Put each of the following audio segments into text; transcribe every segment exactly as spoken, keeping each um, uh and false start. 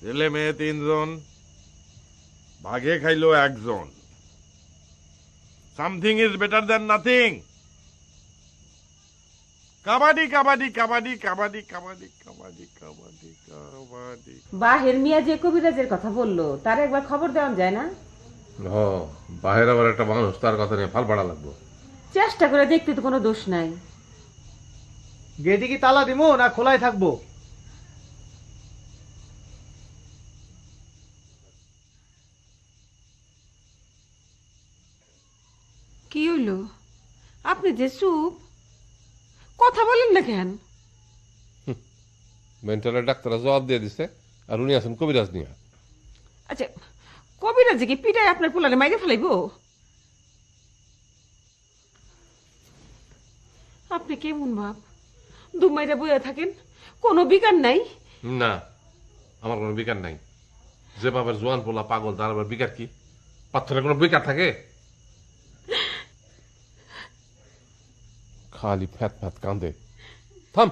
ছেলে মেয়ে তিনজন, ভাগে খাইলো একজন। Something is better than nothing. Kabaddi kabaddi kabaddi kabaddi kabaddi kabaddi kabaddi kabaddi. বাহের মিয়া যে কবিরাজের কথা বললো তার একবার খবর দেওয়া যায় না? বাহের আবার একটা মানুষ, তার কথা নিয়ে ফাল পাড়া লাগবো। চেষ্টা করে দেখতে তো কোনো দোষ নাই। গেটে কি তালা দিমো না খোলাই থাকবো? কি হইলো? আপনি যে চুপ, কথা বলেন না কেন? মেন্টালের ডাক্তাররা জবাব দিয়ে দিছে, আর উনি আছেন কবিরাজ নিয়ে। আচ্ছা, কবিরাজ কি পিটায় আপনার পোলারে মাইরে ফেলাইব? আপনি কেমন বাপ? দু মাইরা বইয়া থাকেন, কোনো বিকার নাই? না, আমার কোনো বিকার নাই। যে বাবার জোয়ান পোলা পাগল, তার আবার বিকার কি? পাথরের কোনো বিকার থাকে? খালি ফ্যাত ফ্যাত কান্দে। থাম।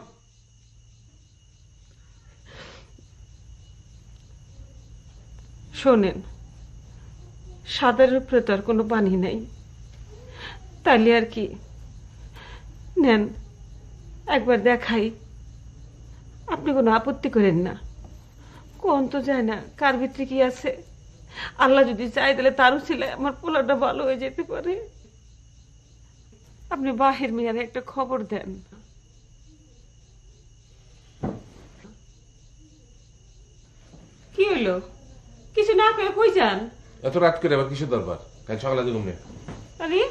শোনেন, সাদার উপরে তো আর কোনো পানি নাই, তাইলে আর কি নেন একবার দেখাই। আপনি কোনো আপত্তি করেন না? কোন তো যায় না কার ভিতরে কি আছে। আল্লাহ যদি চাই তাহলে তারও ছিল আমার পোলাটা ভালো হয়ে যেতে পারে। আপনি বাহির মেয়ারে একটা খবর দেন। কি হইলো? কিছু না করে কই যান? এত রাত করে আবার কিছু দরবার? কাল সকালে দেখুন। আরে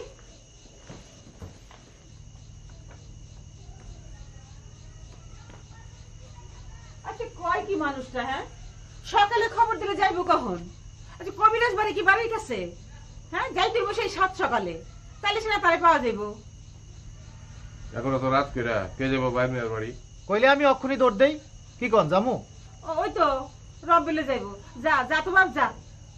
আচ্ছা, কয় কি মানুষটা? হ্যাঁ, সকালে খবর দিলে যাইবো কখন? আচ্ছা, কবিরাজ বাড়ি কি বাড়ির কাছে? হ্যাঁ, যাইতে বসে সাত সকালে, তাইলে সেটা তারে পাওয়া যাইব। এখন এত রাত করে কে যাবো বাইরের বাড়ি? কইলে আমি অক্ষুনি দৌড় দেই। কি কন জামু? ওই তো রব বেলে যাইব। যা যা তো বাপ, যা।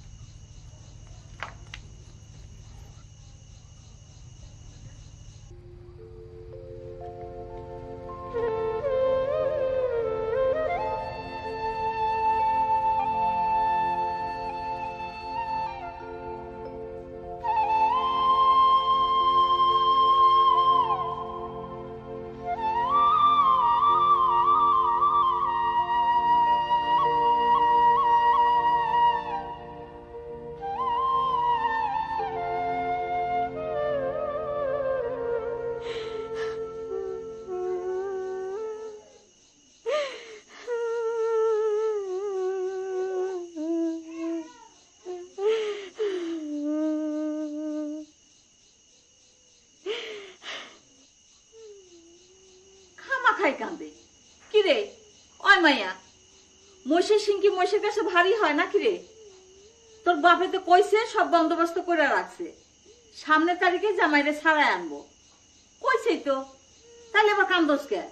কিরে ওই মাইয়া, মহিষের সিংকি মহিষের কাছে ভারী হয় না? কিরে, তোর বাপে তো কইছে সব বন্দোবস্ত করে রাখছে, সামনের তারিখে জামাইরে ছাড়াই আনবো কইছেই তো, তাহলে আবার কান্দোস কে?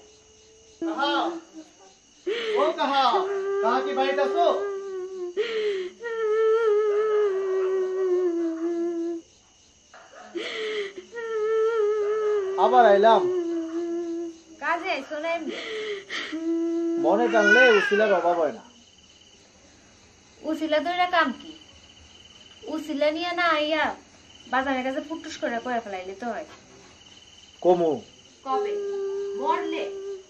আবার আইলাম কাজে শোনেন, মনে টানলে উসিলার অভাব হয় না। উসিলা ধরে কাম কি? উসিলা নিয়ে না আইয়া বাজারের কাছে ফুটুস করে করে ফেলাইলে তো হয়। কমু কবে মরলে?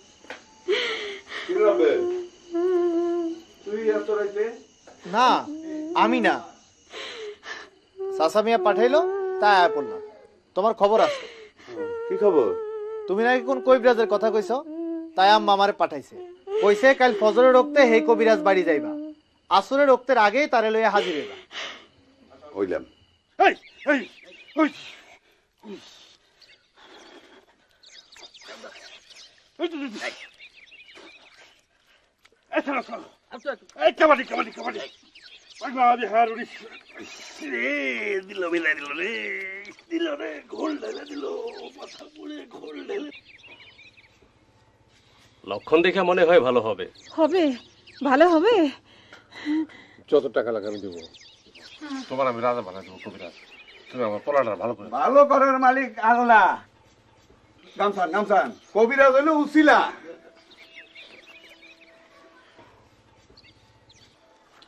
না, আমি না, চাচা মিয়া পাঠাইলো তাই আয়া পড়লাম। তোমার খবর আছে? কি খবর? তুমি নাকি কোন কবিরাজের কথা কইছো, তাই আম্মা আমারে পাঠাইছে। কইছে কাল ফজরের রক্তে হেই কবিরাজ বাড়ি যাইবা, আসরের রক্তের আগেই তারে লইয়া হাজির হইবা। হইলাম। এই এই ওই এই কাবাডি কাবাডি কাবাডি বাংলাদেশ হারুনি রে দিল মিলাই দিল রে দিল রে ঘোল ঢেলে দিল মাথা পুড়ে ঘোল ঢেলে। লক্ষণ দেখে মনে হয় ভালো হবে। হবে, ভালো হবে। যত টাকা লাগে আমি দেবো, তোমার আমি রাজা বানা দেবো কবিরাজ। তুমি আমার পড়াটা ভালো করে। ভালো করার মালিক আল্লাহ। গামছান গামছান কবিরাজ হইল উসিলা।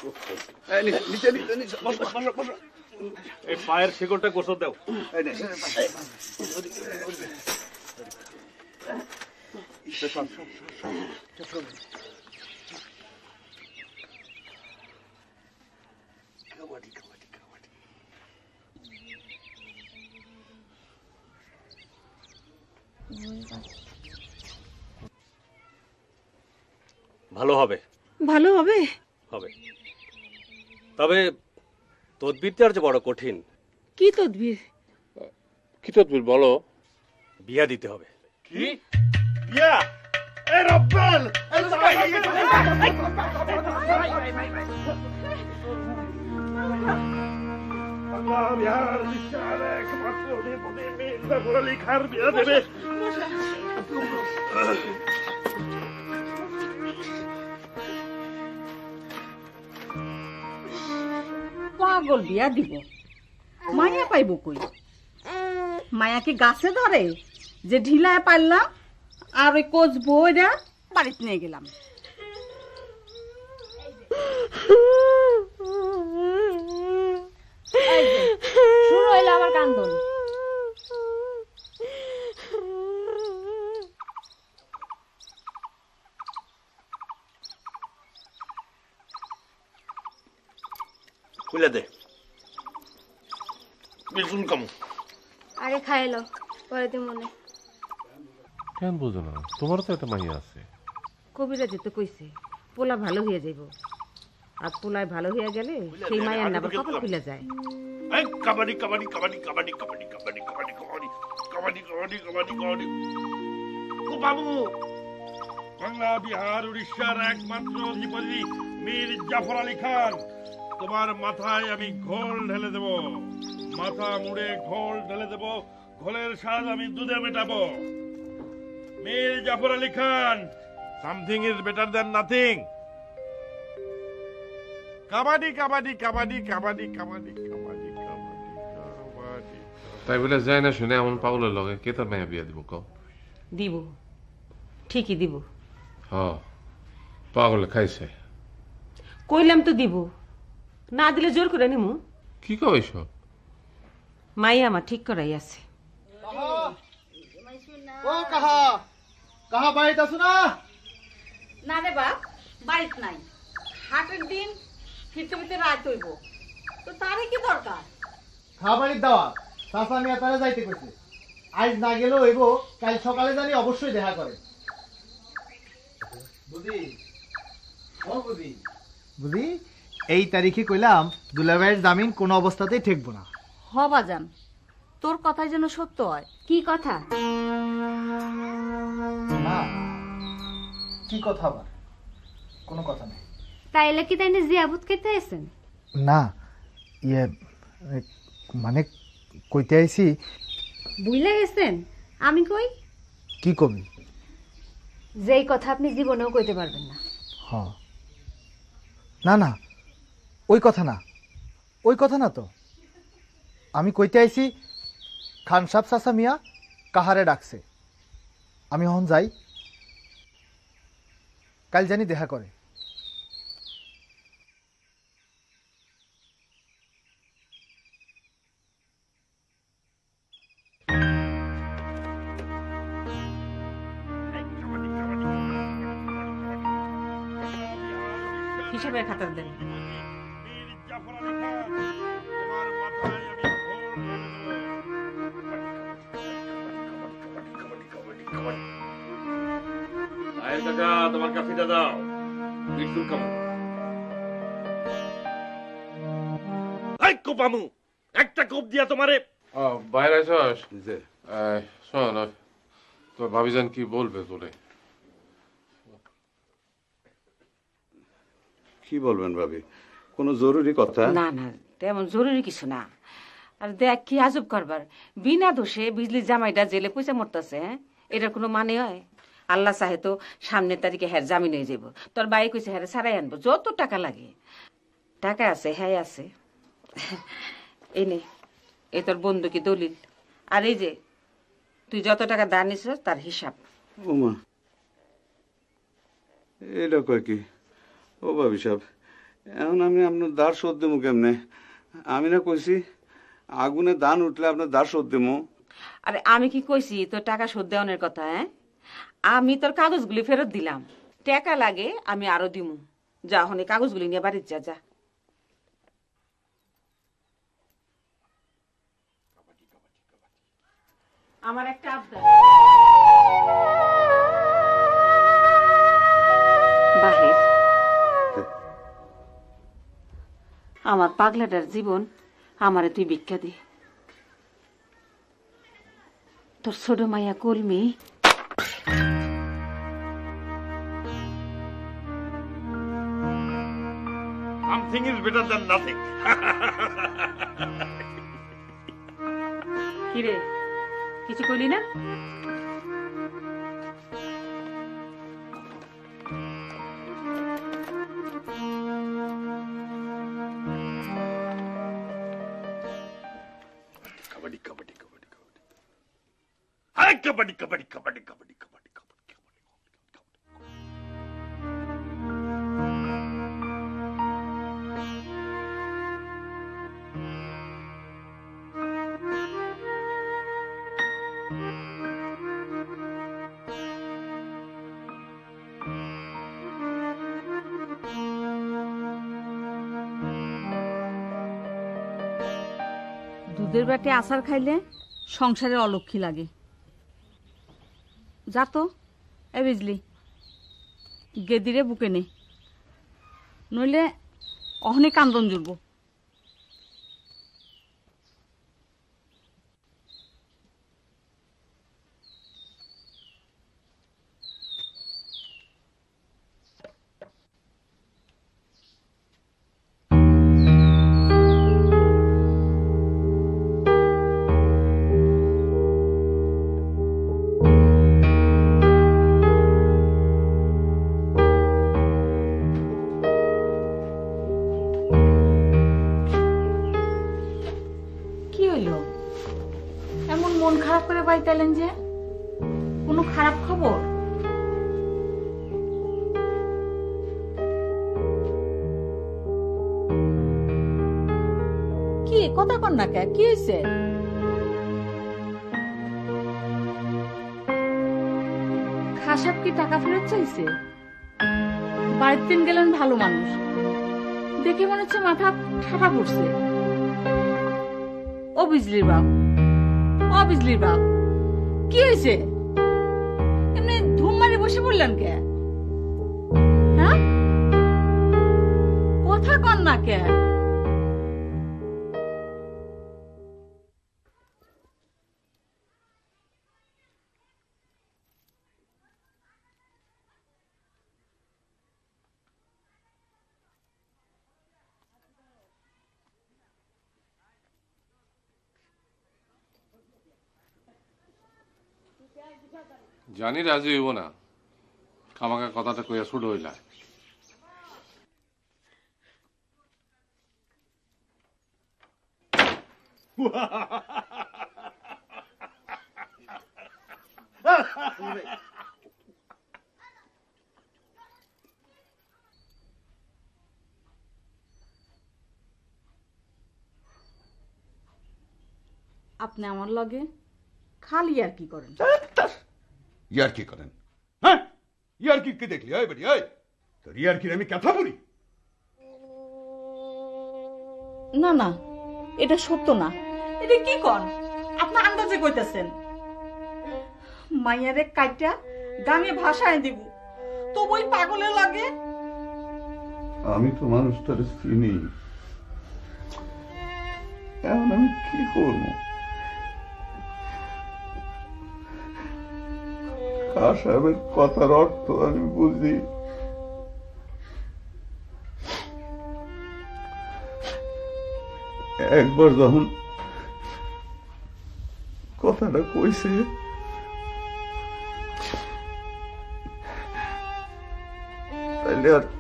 এই নিচে নিচে নিচে নিচে বসো বসো বসো এই পায়ের শিকড়টা গোসল দাও। এই নে কাবাডি কাবাডি কাবাডি ভালো হবে ভালো হবে। হবে তবে তদবিরটা আর যে বড় কঠিন। কি তদবির? কি তদবির বলো? বিয়া দিতে হবে। কি ইয়া এ রব্বাল আল্লাহ বিহার বিশালে একমাত্র দেবনে মেয়েটা বলি খার বিয়া দেবে। পাগল বিয়া দিব, মায়া পাইব কই? মায়া কি গাছে ধরে যে ঢিলায় পারলাম আর ওই কোচ বইরা বাড়িতে নিয়ে গেলাম। শুরু হইলো আমার কান্দন। খুলে দে বিলকুল কম। আগে খাইলো পরে তুই মনে কেন বুঝো না? তোমারও তো একটা মাইয়া আছে। কবিরাজি তো কইছে পোলা ভালো হয়ে যাইব, আর পোলায় ভালো হয়ে গেলে সেই মায়ের নাবার কপাল খুলে যায়। এই কাবাডি কাবাডি কাবাডি কাবাডি কাবাডি কাবাডি কাবাডি কাবাডি কাবাডি কাবাডি কাবাডি কাবাডি ও বাবু, বাংলা বিহার উড়িষ্যার একমাত্র অধিপতি মীর জাফর আলী খান, তোমার মাথায় আমি ঘোল ঢেলে দেব। মাথা মুড়ে ঘোল ঢেলে দেব, ঘোলের স্বাদ আমি দুধে মেটাবো। Mir Jafar Ali Khan, something is better than nothing. Kabaddi kabaddi kabaddi kabaddi kabaddi kabaddi kabaddi kabaddi. তাই বলে যায় না শুনে এমন পাগলের লগে কে তার মাইয়া বিয়া দিব কও? দিব, ঠিকই দিব। হ, পাগলে খাইছে। কইলাম তো দিব, না দিলে জোর করে নিমু। কি কও এইসব? মাই আমার ঠিক করাই আছে। ও কাহা কাহা বাড়িতে আছো না? না রে বাপ, বাড়িতে নাই। হাটের দিন ফিরতে ফিরতে রাত হইব, তো তারই কি দরকার? খাবারের দাওয়াত চাচা মিয়া তারা যাইতে কইছে। আজ না গেলেও হইব, কাল সকালে জানি অবশ্যই দেখা করে। বুঝি ও বুঝি বুঝি এই তারিখে কইলাম দুলাভাইয়ের জামিন কোনো অবস্থাতেই ঠেকবো না। হবা যান, তোর কথাই যেন সত্য হয়। কি কথা? না কি কথা আবার? কোনো কথা নেই। তাইলে কি তাই জিয়াবুত খেতে আছেন? না ইয়ে মানে কইতে আইছি। বুঝলে গেছেন আমি কই? কি কবি? যেই কথা আপনি জীবনেও কইতে পারবেন না। হ না না ওই কথা না, ওই কথা না তো। আমি কইতে আইছি খান সাহেব চাচা মিয়া কাহারে ডাকছে। আমি হন যাই, কাল জানি দেখা করে। হিসাবের খাতার দেন। মীর জাফর আলী খান, তোমার মাথায় আমি ঘোল ঢেলে দেব। আয়ের কাকা তোমার কাফিটা দাও। বিলকুল কম। এই কোপামু, একটা কোপ দিয়া তোমারে। ও বাইরে আইছস? শোন, তোর ভাবিজান কি বলবে তোরে? কি বলবেন ভাবি? কোনো জরুরি কথা? না না, তেমন জরুরি কিছু না। আর দেখ কি আজব করবার, বিনা দোষে বিজলি জামাইটা জেলে পয়সা মরতেছে। হ্যাঁ, এটার কোনো মানে হয়? আল্লাহ চাহে তো সামনের তারিখে হ্যাঁ জামিন হয়ে যাব। তোর বাই কইছে হ্যাঁ ছাড়াই আনবো, যত টাকা লাগে। টাকা আছে, হ্যাঁ আছে। এই নে, এই তোর বন্ধুকি দলিল। আর এই যে তুই যত টাকা দান নিছ তার হিসাব। ওমা, এটা কয় কি? ও ভাবি সাহেব, এখন আমি আপনার দাঁড় শোধ দেবো কেমনে? আমি না কইছি আগুনে দান উঠলে আপনার দাঁড় শোধ দেবো। আরে আমি কি কইছি তোর টাকা শোধ দেওয়ানোর কথা? হ্যাঁ, আমি তোর কাগজগুলি ফেরত দিলাম, টাকা লাগে আমি আরো দিমু। যা হনে কাগজগুলি নিয়ে বাড়ির যা যা। আমার একটা আবদার। বাহির আমার পাগলাটার জীবন আমারে তুই ভিক্ষা দে। তোর ছোট মাইয়া কলমি Something is better than nothing. কিরে কিছু কইলি না? Kabaddi, kabaddi, kabaddi, kabaddi. Hey, kabaddi, kabaddi, kabaddi, kabaddi, kabaddi, kabaddi, kabaddi. দুধের বাটে আচার খাইলে সংসারে অলক্ষী লাগে। যা তো এ বিজলি গেদিরে বুকে নে, নইলে অহনে কান্দন জুড়ব। এমন মন খারাপ করে পাইতেলেন যে? কোনো খারাপ খবর? কি কথা কন না কে? কি হয়েছে? খাসাব কি টাকা ফেরত চাইছে? বাড়ির দিন গেলেন ভালো মানুষ, দেখে মনে হচ্ছে মাথা ঠাটা পড়ছে। ও বিজলির বাপ, ও বিজলির বাপ, কি হয়েছে? এমনি ধুম মারি বসে পড়লেন কে? হ্যাঁ, কথা কন না কে? জানি রাজি হইব না, খামাকা কথাটা কইয়া শুরু হইলা। আপনি আমার লগে খালি আর কি করেন? ইয়ার কি করেন? হ্যাঁ, ইয়ার কি দেখলি? ওই বেটি, ওই তোর ইয়ার কি আমি কথা বলি? না না, এটা সত্য না। এটা কি কন? আপনার আন্দাজে কইতেছেন। মাইয়ারে কাইটা গাঙে ভাষায় দিব, তো ওই পাগলের লাগে। আমি তো মানুষটার চিনি, এখন আমি কি করবো? খাঁ সাহেবের কথার অর্থ আমি বুঝি। একবার যখন কথাটা কইছে, তাইলে আর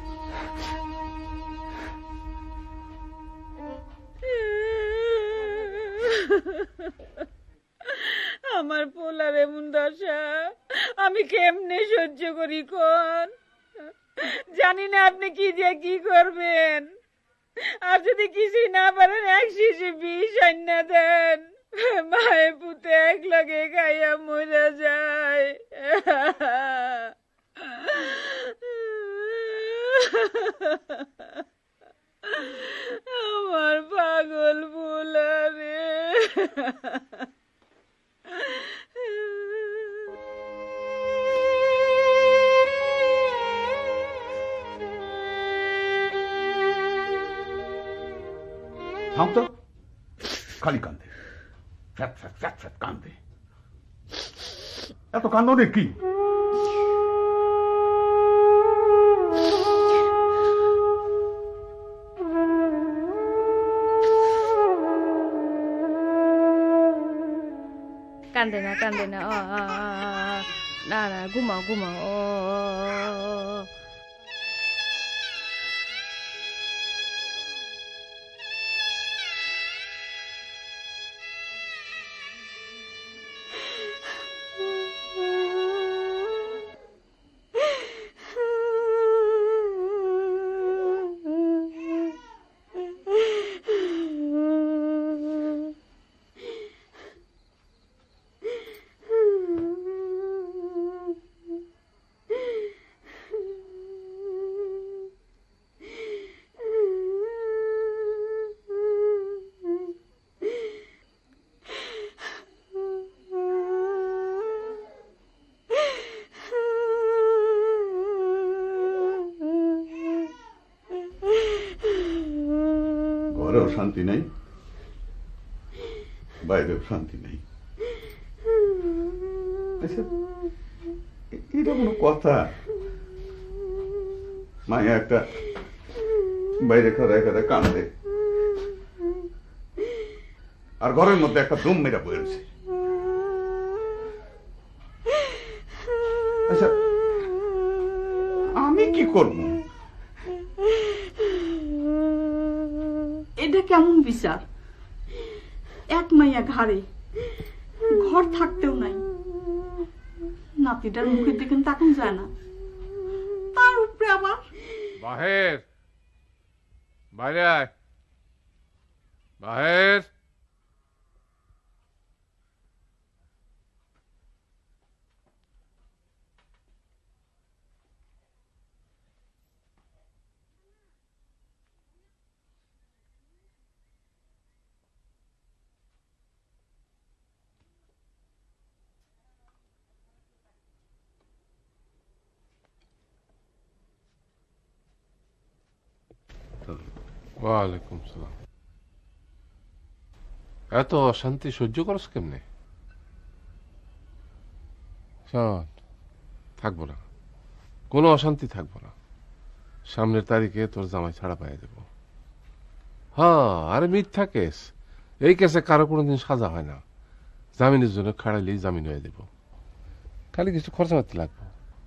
আমার পোলার এমন দশা আমি কেমনে সহ্য করি কোন? জানি না আপনি কি দিয়ে কি করবেন। আর যদি কিছুই না পারেন এক শিশি বিষ আইনা দেন, মায়ে পুতে এক লগে খাইয়া মরে যায়। আমার পাগল বুলা রে। থাম তো, খালি কান্দে, ফ্যাট ফ্যাট ফ্যাট ফ্যাট কান্দে। এত কান্দনে কি? কান্দে না কান্দে না, না না ঘুমাও ঘুমাও। ও ঘরেও শান্তি নেই, বাইরেও শান্তি নেই। এটা কোনো কথা? মায়া একটা বাইরে খারায় খারায় কান্দে, আর ঘরের মধ্যে একটা দম মেরা বয়েছে। আচ্ছা, আমি কি করবো? এটা কেমন বিচার? এক মাইয়া ঘাড়ে, ঘর থাকতেও নাই, নাতিটার মুখের দিকে তাকান যায় না, তার উপরে আবার বাহির, বাইরে আয়, বাহির। ওয়ালাইকুম সালাম। এত অশান্তি সহ্য করস কেমনে? শোন, থাকবো না, কোনো অশান্তি থাকবো না। সামনের তারিখে তোর জামাই ছাড়া পাইয়ে দেব। হ্যাঁ, আরে মিথ্যা কেস, এই কেসে কারো কোনোদিন সাজা হয় না। জামিনের জন্য খাড়াইলেই জামিন হয়ে দেব, খালি কিছু খরচাপাতি লাগবে।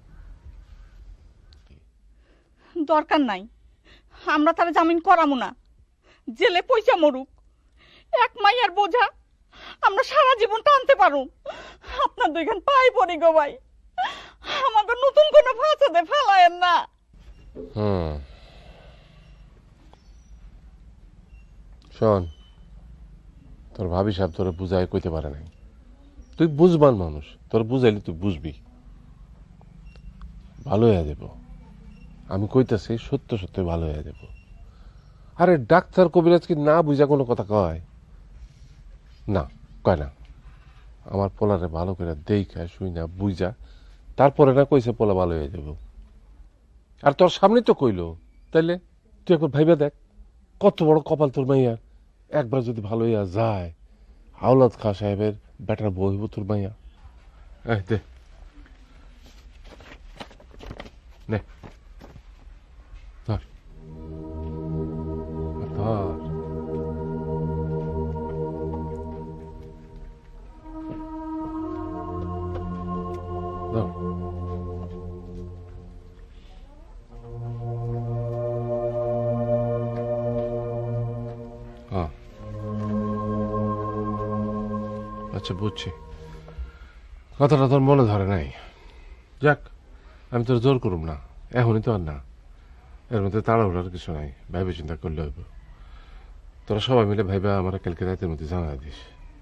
দরকার নাই, আমরা তারা জামিন করামু না, জেলে পয়সা মরুক। এক মাইয়ার বোঝা আমরা সারা জীবন টানতে পারুম। আপনার দুইখান পাই পড়ি গো ভাই, আমাকে নতুন কোনো ফাঁসাতে ফেলায়েন না। হুম, শোন, তোর ভাবি সাহেব তোর বুঝায় কইতে পারে নাই। তুই বুঝবান মানুষ, তোর বুঝাইলে তুই বুঝবি, ভালো হয়ে যাব। আমি কইতেছি সত্য সত্য ভালো হয়ে যাব। আরে ডাক্তার কবিরাজ কি না বুঝা কোনো কথা কয়? না, কয় না। আমার পোলারে ভালো করে দেইখা শুই না বুঝা তারপরে না কইছে পোলা ভালো হয়ে যাব। আর তোর সামনে তো কইলো, তাইলে তুই একবার ভাইবা দেখ, কত বড় কপাল তোর মাইয়া। একবার যদি ভালো হইয়া যায়, আওলাদ খাঁ সাহেবের বেটার বউ হইব তোর মাইয়া। এই দে, নে ধর ধর। ধর। হ্যাঁ, আচ্ছা বুঝছি, কথাটা তোর মনে ধরে নাই। যাক, আমি তোর জোর করুম না, এখনই তো আর না। এর মধ্যে তাড়াহুড়ার কিছু নাই, ভেবে চিন্তা করলে হইব। তোরা সবাই মিলে ভাইবা আমার কালকে রাতের মধ্যে জানা দিস।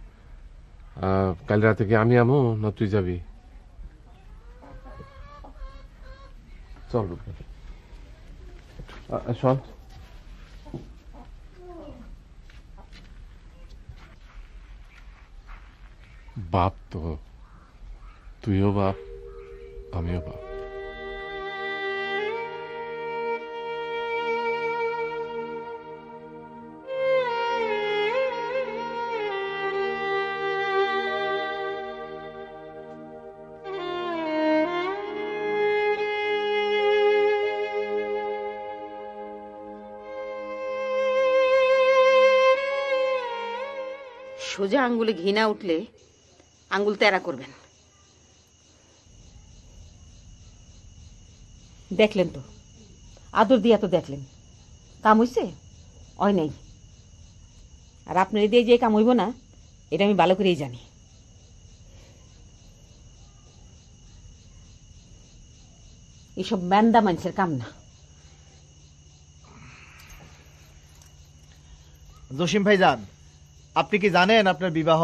কাল রাতে কি আমি আমো না তুই যাবি? চল শোন, বাপ তো, তুইও বাপ আমিও বাপ। সোজা আঙ্গুলে ঘি না উঠলে আঙ্গুল তেরা করবেন। দেখলেন তো, আদর দিয়া তো দেখলেন, কাম হইছে? হয় নাই। আর আপনার দিয়ে যে কাম হইব না, এটা আমি ভালো করেই জানি। এসব ম্যান্দা মানুষের কাম না। জসিম ভাই যান, আপনি কি জানেন আপনার বিবাহ?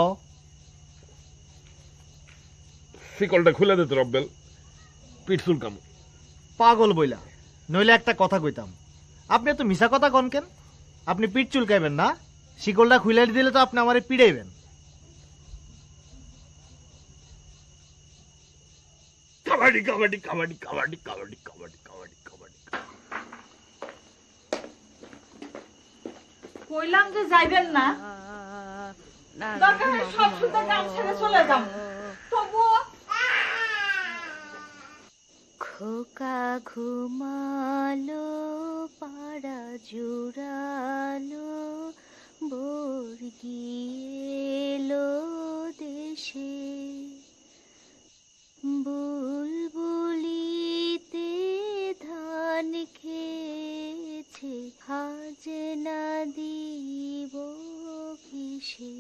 শিকলটা খুলে দে তো রব্বেল, পিঠ চুলকাম। পাগল বইলা, নইলে একটা কথা কইতাম। আপনি এত মিছা কথা কন কেন? আপনি পিঠ চুলকাইবেন না, শিকলটা খুলে দিলে তো আপনি আমারে পিড়াইবেন। কাবাডি কাবাডি কাবাডি কাবাডি কাবাডি কাবাডি কাবাডি কাবাডি। কইলাম যে যাইবেন না, দরকার হলে সব সুন্দর কাম ছেড়ে চলে যাম। তবুও খোকা ঘুমালো, পাড়া জুড়ালো, বোর গিয়েলো দেশে, বুলবুলিতে ধান খেয়েছে, খাজনা দিব কিসে,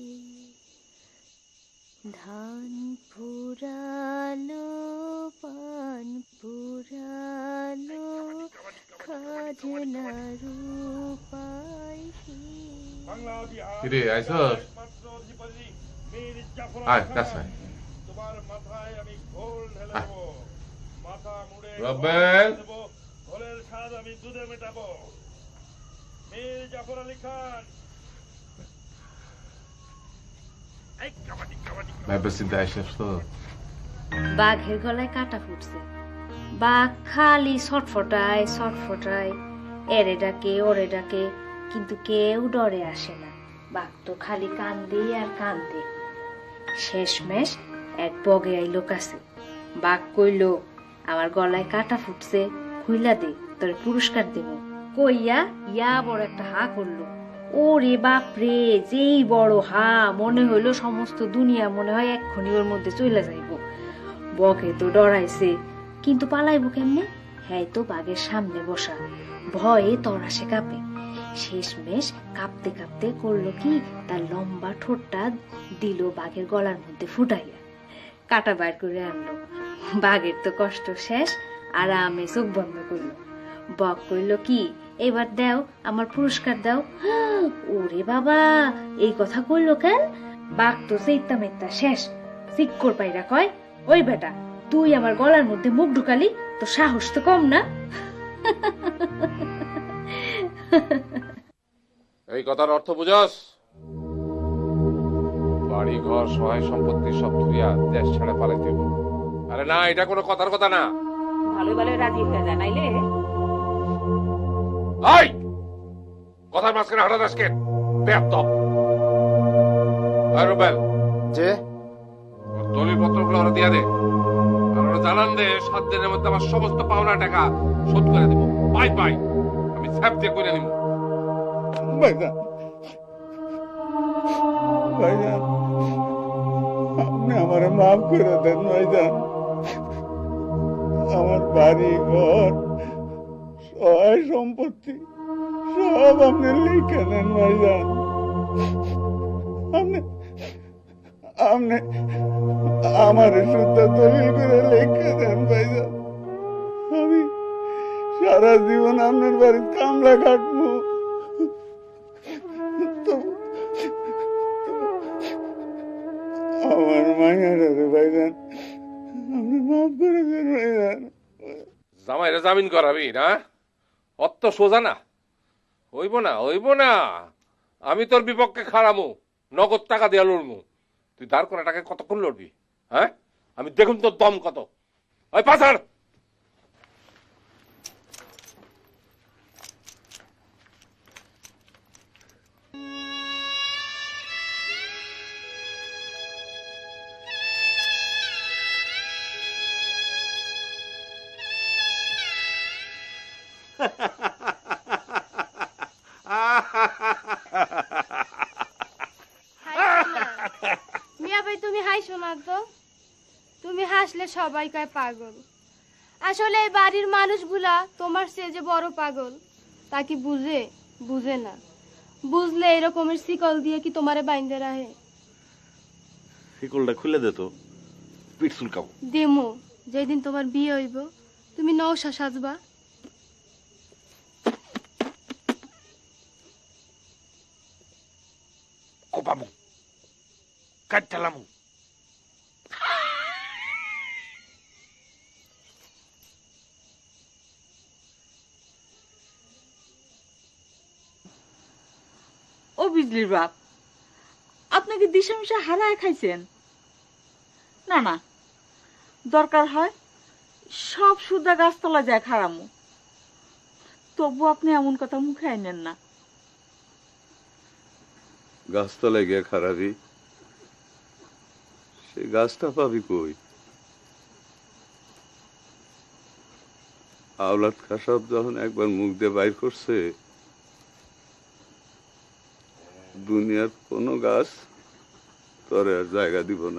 ধান পুরালো, পান পুরালো, খাজনার উপায় কি? কিরে আইছস? আয় কাছে আয়। তোমার মাথায় আমি ঘোল ঢেলে দেব, মাথা মুড়ে রব্বেল, ঘোলের স্বাদ আমি দুধে মেটাবো। মীর জাফর আলী খান। এই কাবাডি কাবাডি। ভাইবা চিন্তা আইসস তো? বাঘের গলায় কাটা ফুটছে, বাঘ খালি ছটফটায় ছটফটায়, এরে ডাকে ওরে ডাকে, কিন্তু কেউ ডরে আসে না। বাঘ তো খালি কান্দে আর কান্দে। শেষমেশ এক বগে আইলো কাছে। বাঘ কইল, আমার গলায় কাটা ফুটছে, খুইলা দে, তোর পুরস্কার দেব। কইয়া ইয়া বড় একটা হা করলো। ওরে বাপ রে, যেই বড় হা, মনে হইলো সমস্ত দুনিয়া মনে হয় এক্ষুনি ওর মধ্যে চলে যাইব। বগে তো ডরাইছে, কিন্তু পালাইবো কেমনে? হ্যাঁ তো বাঘের সামনে বসা, ভয়ে তরাসে কাঁপে। শেষমেশ কাঁপতে কাঁপতে করলো কি, তার লম্বা ঠোঁটটা দিল বাঘের গলার মধ্যে ফুটাইয়া, কাটা বাইর করে আনলো। বাঘের তো কষ্ট শেষ, আরামে চোখ বন্ধ করলো। বক কইল কি, এবার দাও, আমার পুরস্কার দাও। ওরে বাবা, এই কথা কইলো কেন? বাঘ তো চেইতা মেত্তা শেষ, চিক্কর পাইরা কয়, ওই বেটা, তুই আমার গলার মধ্যে মুখ ঢুকালি, তো সাহস তো কম না। এই কথার অর্থ বুঝস? বাড়ি ঘর সহায় সম্পত্তি সব ধুইয়া দেশ ছেড়ে পালাইতে হইব। আরে না, এটা কোনো কথার কথা না। ভালো ভালো রাজি হয়ে যায়, নাইলে এই কথার মাঝখানে হঠাৎ আজকে বেয়াদব। রুবেল, যে দলিল পত্রগুলো ওরা দিয়ে দে, আর ওরা জানান দে সাত দিনের মধ্যে আমার সমস্ত পাওনা টাকা শোধ করে দেবো। পাই পাই আমি স্যাপ দিয়ে করে নিব। ভাইজান, ভাইজান, আপনি আমার মাফ করে দেন ভাইজান। আমার বাড়ি ঘর সহায় সম্পত্তি সব আপনি লিখে নেন ভাইজান। আপনি আপনি আমার শুদ্ধ দলিল করে লিখে দেন ভাইজান। আমি সারা জীবন আপনার বাড়ির কামলা কাটবো, তবু মাইয়াটা রে ভাইজান, আপনি মাফ করে দেন ভাইজান। জামাইরা জামিন করাবি না? অত সোজা না, হইব না হইব না। আমি তোর বিপক্ষে খাড়ামু, নগদ টাকা দিয়া লড়মু। তুই দাঁড় করা টাকা কতক্ষণ লড়বি? হ্যাঁ, আমি দেখুন তোর দম কত। ওই পাছাড়। মিয়া ভাই তুমি হাসো না তো, তুমি হাসলে সবাই কয় পাগল। আসলে এই বাড়ির মানুষগুলা তোমার চেয়ে যে বড় পাগল তা কি বুঝে? বুঝে না। বুঝলে এরকমের শিকল দিয়ে কি তোমারে বাইন্ধে রাখে? শিকলটা খুলে দে তো, পিঠ চুলকাও। দেমো, যেদিন তোমার বিয়ে হইব তুমি নৌশা সাজবা। কোপামু, কাটলামু। ও বিজলির বাপ, আপনাকে দিশামিশা হারায় খাইছেন? না না, দরকার হয় সব সুদা গাছতলা যায় খারামু, তবু আপনি এমন কথা মুখে আইনেন না। গাছতলায় গিয়ে খারাপি, সে গাছটা পাবি কই? আওলাদ খাসাব যখন একবার মুখ দিয়ে বাইর করছে, দুনিয়ার কোনো গাছ তোরে আর জায়গা দিব না।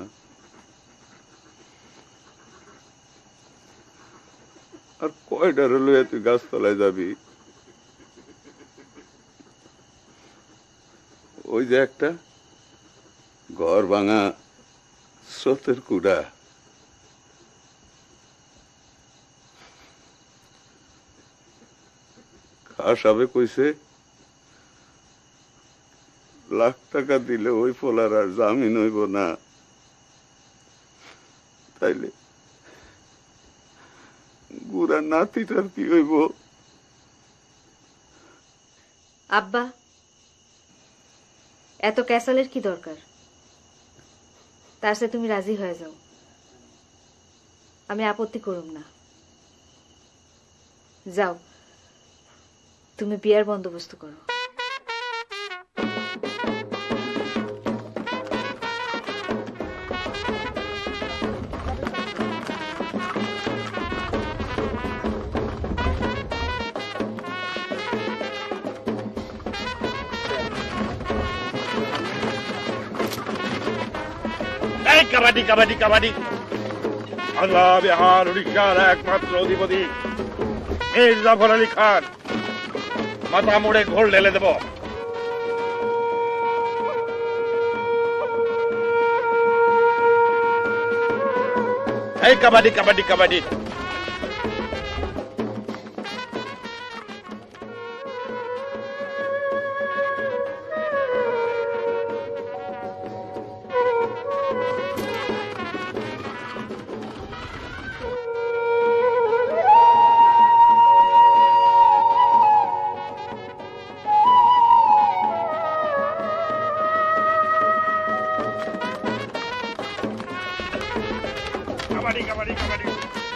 আর কয়টার লইয়া তুই গাছতলায় যাবি? ওই যে একটা ঘর ভাঙা স্রোতের কুড়া, খাসাবে কইছে লাখ টাকা দিলে ওই পোলার আর জামিন হইব না। তাইলে গুড়া নাতিটার কি হইব? আব্বা, এত ক্যাসালের কি দরকার? তার সাথে তুমি রাজি হয়ে যাও, আমি আপত্তি করুম না। যাও, তুমি বিয়ার বন্দোবস্ত করো। কাবাডি কাবাডি কাবাডি। বাংলা বিহার উড়িষ্যার একমাত্র অধিপতি এই জাফর আলী খান, মাথা মুড়ে ঘোল ঢেলে দেব। এই কাবাডি কাবাডি কাবাডি। কাবাডি কাবাডি কাবাডি।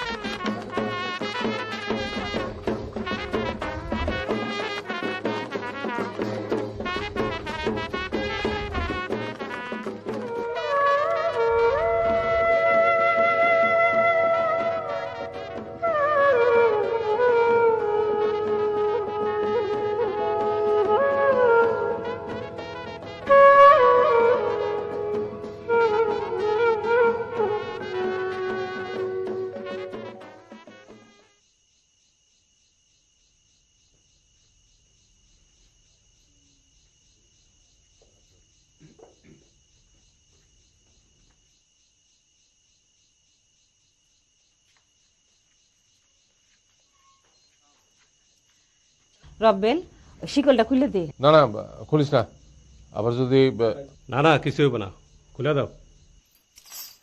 রব্বেল, শিকলটা খুলে দে। না না, খুলিস না, আবার যদি। না না, কিছু হইব না, খুলে দাও।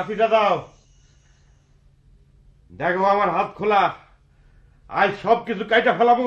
কাশিটা দাও। দেখো আমার হাত খোলা, আজ সব কিছু কাইটা ফেলাবো।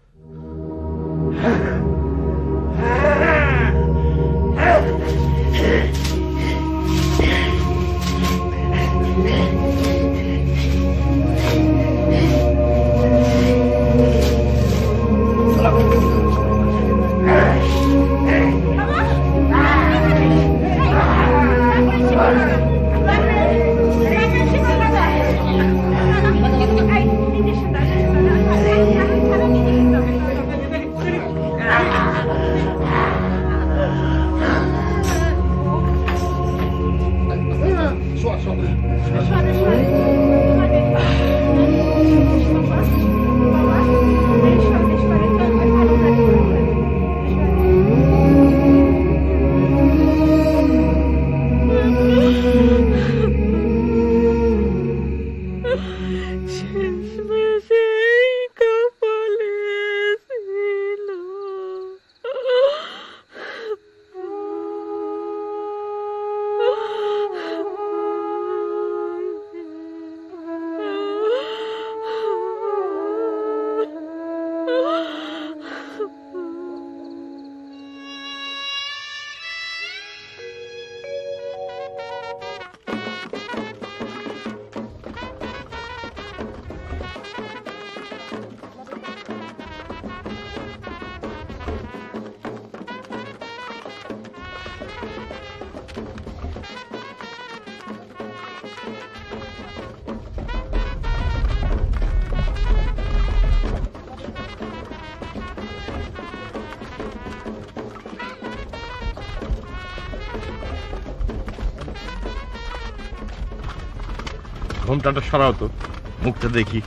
ঘোমটাটা সরাও তো, মুখটা দেখি।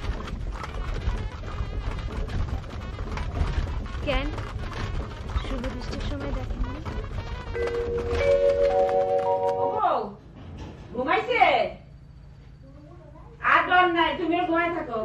কেন শুভ বৃষ্টির সময় দেখেন ঘুমাইছে? আর ডর নাই, তুমিও ঘুমাই থাকো।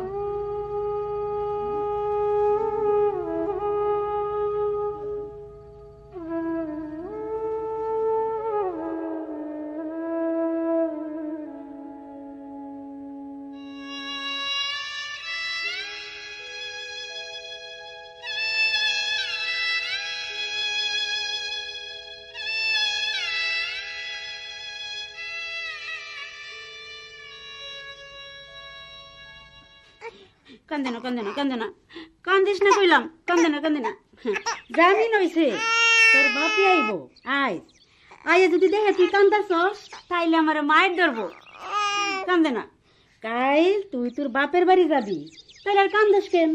কান্দে না কান্দে না কান্দে না কান্দিস না কইলাম, কান্দে না কান্দে না। জানি নইছে তোর বাপি আইব, আয় আয়ে যদি দেখে তুই কান্দাছস তাইলে আমার মায়ের ধরবো। কান্দে না, কাইল তুই তোর বাপের বাড়ি যাবি, তাইলে আর কান্দাস কেন?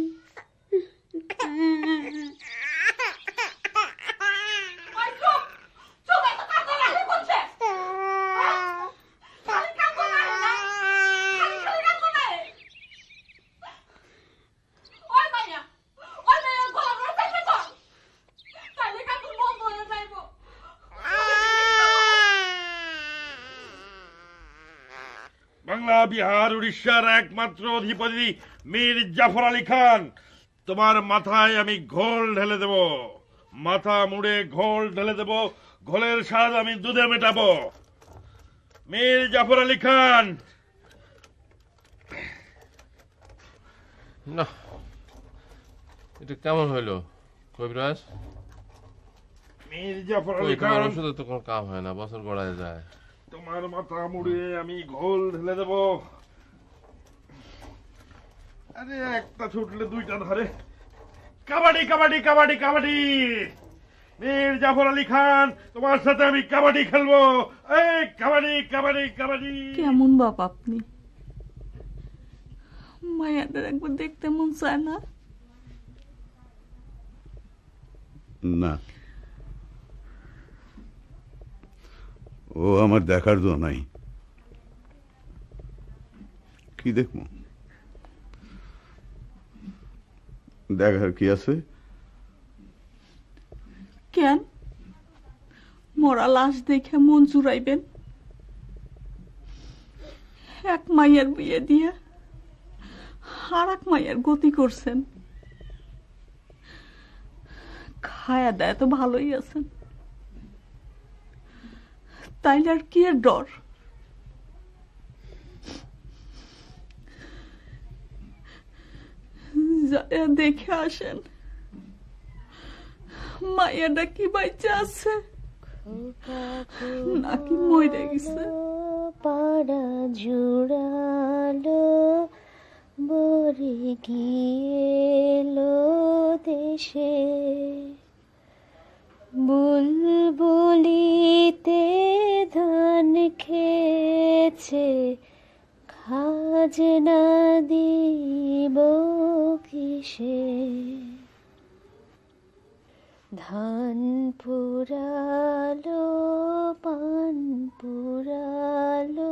বাংলা, বিহার, উড়িষ্যার একমাত্র অধিপতি মীর জাফর আলী খান, তোমার মাথায় আমি ঘোল ঢেলে দেব। মাথা মুড়ে ঘোল ঢেলে দেব, ঘোলের স্বাদ আমি দুধে মেটাবো। মীর জাফর আলী খান। না, এটা কেমন হইলো কবিরাজ? মীর জাফর আলী খান, ওষুধে তো কোনো কাম হয় না, বছর গড়ায় যায়। তোমার মাথা মুড়ে আমি ঘোল ঢেলে দেব। আরে একটা ছুটলে দুইটা ধরে। কাবাডি কাবাডি কাবাডি কাবাডি। মীর জাফর আলী খান, তোমার সাথে আমি কাবাডি খেলবো। এই কাবাডি কাবাডি কাবাডি। কেমন বাপ আপনি? মায়াদের একবার দেখতে মন চায় না? না, ও আমার দেখার জো নাই। কি দেখবো? দেখার কি আছে? কেন মরা লাশ দেখে মন চুরাইবেন? এক মাইয়ার বিয়ে দিয়ে আর এক মাইয়ার গতি করছেন। খায়া দেয় তো ভালোই আছেন, তাইলে আর কি এর ডর? যায় দেখে আসেন মাইয়াটা কি বাচ্চা আছে নাকি মরে গেছে। পাড়া জুড়ালো বরে গিয়েলো দেশে বুলবুলিতে ধান খেয়েছে খাজনা দিব কিসে ধান পুরালো পান পুরালো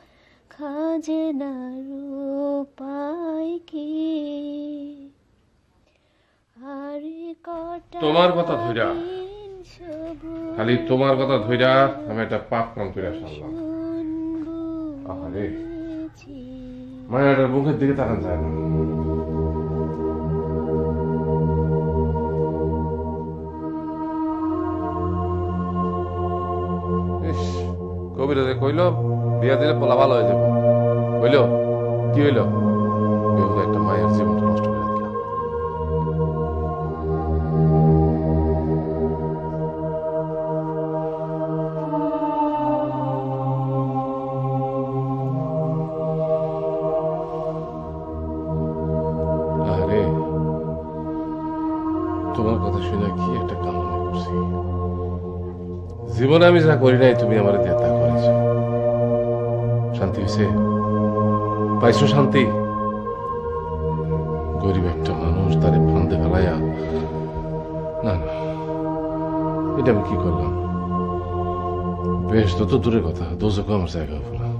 খাজনার উপায় কি আর কটা তোমার কথা ধইরা খালি তোমার কথা ধইরা আমি একটা পাপ কাম করে সারলাম। আরে মায়ের মুখের দিকে তাকান যায় না। কবিরাজে কইল বিয়া দিলে পোলা ভালো হয়ে যাবে, কইল কি হইল একটা মায়ের জীবনটা নষ্ট করে দিলাম। আরে তোমার কথা শুনে কি একটা কামনা করছি, জীবনে আমি যা করি নাই তুমি আমার দিয়ে তা করেছ। শান্তি হয়েছে, পাইছো শান্তি? গরিব একটা মানুষ তারে ফান্দে ফেলাইয়া, না না এটা আমি কি করলাম? বেশ তো তো দূরের কথা, দোজখও আমার জায়গা হবো না।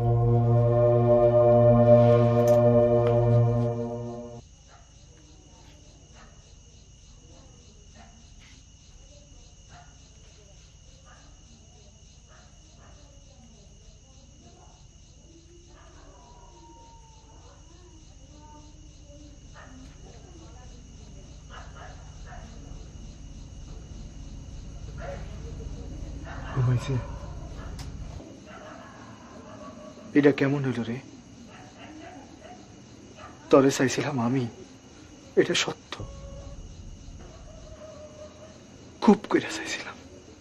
ঘুমাইছে? এটা কেমন হইল রে? তরে চাইছিলাম আমি, এটা সত্য, খুব করে চাইছিলাম,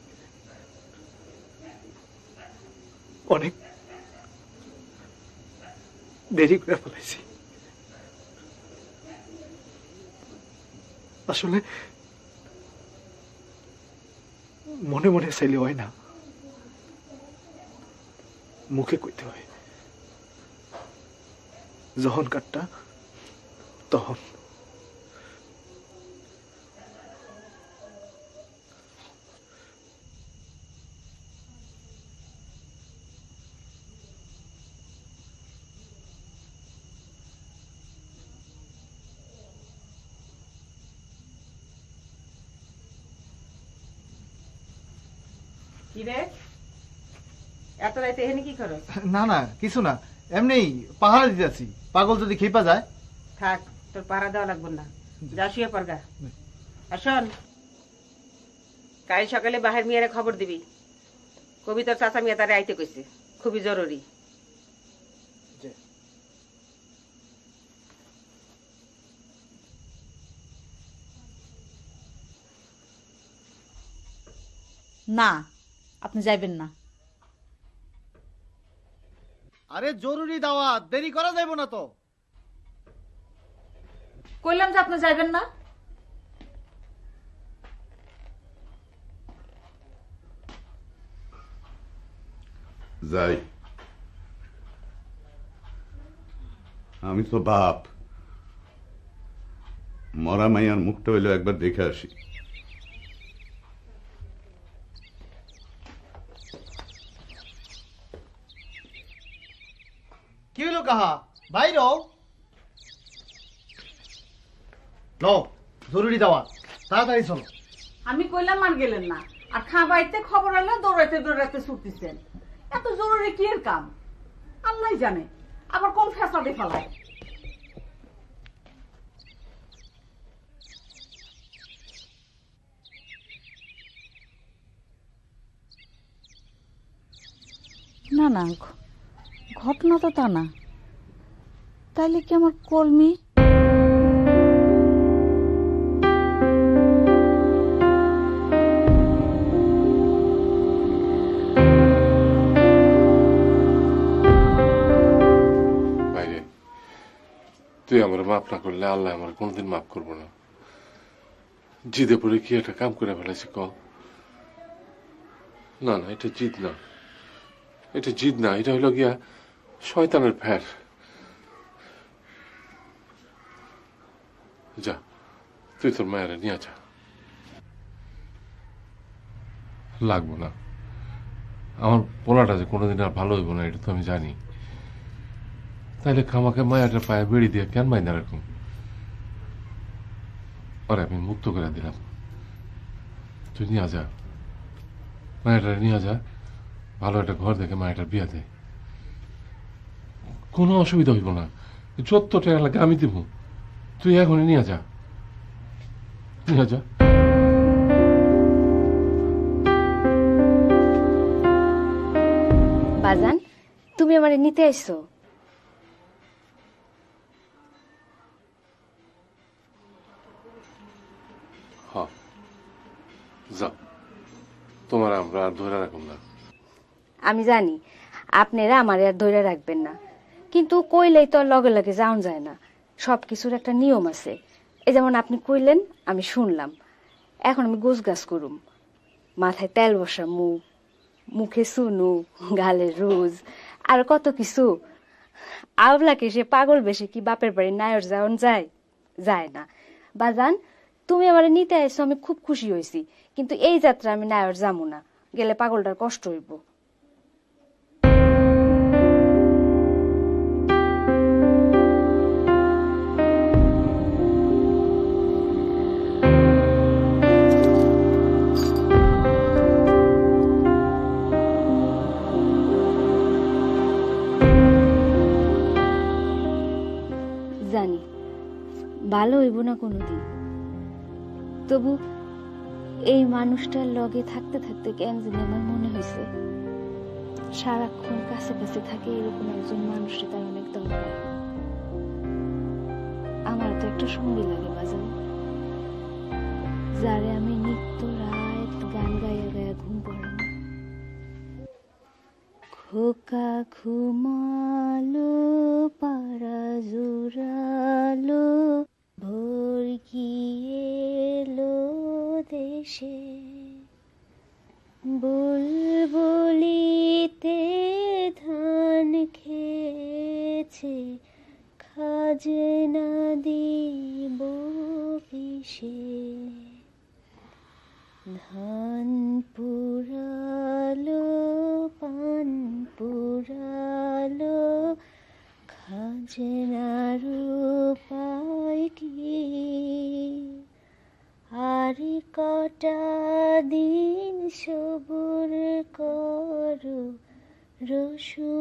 অনেক দেরি করে ফেলাইছি। আসলে মনে মনে চাইলে হয় না, মুখে কইতে হয়, যখন কাটটা তখন। কি রে, এত রাইতে এখানে কি করো? না না কিছু না, এমনি পাহারা দিতেছি, পাগল যদি খেপা যায়। থাক, তোর পাহারা দেওয়া লাগবে না, যা শুয়ে পড়গা। আর শোন, কাল সকালে বাহির মিয়ারে খবর দিবি, কবি তোর চাচা মিয়া তারে আইতে কইছে, খুবই জরুরি। না, আপনি যাইবেন না। আরে জরুরি দাওয়াত, দেরি করা যাইব না তো। কইলাম যে আপনি যাইবেন না। যাই, আমি তো বাপ, মরা মাইয়ার মুখটা হইলো একবার দেখে আসি। কি হলো কাহা? বাইর লো, জরুরি দাওয়াত, তাড়াতাড়ি চলো। আমি কইলাম আর গেলেন না, আর খাবাইতে খবর এলো দৌড়াইতে দৌড়াইতে ছুটতেছেন। এত জরুরি কি এর কাম আল্লাহ জানে, আবার কোন ফেসাদে ফেলায়। না না, ঘটনা তো তা না, তাইলে কি আমার কলমি তুই আমার মাফ না করলে আল্লাহ আমার কোনোদিন মাফ করবো না। জিদে পড়ে কি একটা কাম করে ফেলেছি ক? না না, এটা জিদ না, এটা জিদ না, এটা হইল গিয়া শয়তানের ফের। যা, তুই তোর মায়েরা নিয়ে যা। লাগবো না, আমার পোলাটা যে কোনোদিন আর ভালো হইব না এটা তো আমি জানি। তাইলে খামাকে মায়াটার পায়ে বেড়ি দিয়ে কেন মাইনা রাখুন? আরে আমি মুক্ত করে দিলাম, তুই নিয়ে যা, মায়াটার নিয়ে যা, ভালো একটা ঘর দেখে মায়াটার বিয়া দে, কোনো অসুবিধা হইব না। যত টাকা লাগে আমি দিব, তুই এখনই নিয়ে যা, নিয়ে যা। বাজান, তুমি আমারে নিতে আইছো? হ্যাঁ, যাও, তোমার আমরা আর ধরে রাখুন না। আমি জানি আপনারা আমারে আর ধরে রাখবেন না, কিন্তু কইলেই তো আর লগে লগে যাওন যায় না, সব কিছুর একটা নিয়ম আছে। এই যেমন আপনি কইলেন, আমি শুনলাম, এখন আমি গোছ গাছ করুম, মাথায় তেল বসা মুখ, মুখে সুনু, গালে রোজ, আর কত কিছু। আবলাকে সে পাগল বেশি কি বাপের বাড়ি নায়র যাওন যায়? যায় না। বাজান, তুমি আমার নিতে আইছো, আমি খুব খুশি হয়েছি, কিন্তু এই যাত্রা আমি নায়র যাবো না, গেলে পাগলটার কষ্ট হইব। জানি ভালো হইব না কোনোদিন, তবু এই মানুষটার লগে থাকতে থাকতে কেন জানি আমার মনে হয়েছে সারাক্ষণ কাছে কাছে থাকে এরকম একজন মানুষটা তার অনেক দরকার। আমার তো একটা সঙ্গী লাগে বাজান, যারে আমি নিত্য রাত গান গাইয়া গাইয়া ঘুম পড়াম। খোকা ঘুমালো, পাড়া জোরালো, ভোর গিয়েলো দেশে, বুলবুলিতে ধান খেয়েছে, খাজনা দিব কিসে, ধান পুরালো, পান পুরালো, খাজনার উপায় কি? আর কটা দিন সবুর করো রসুন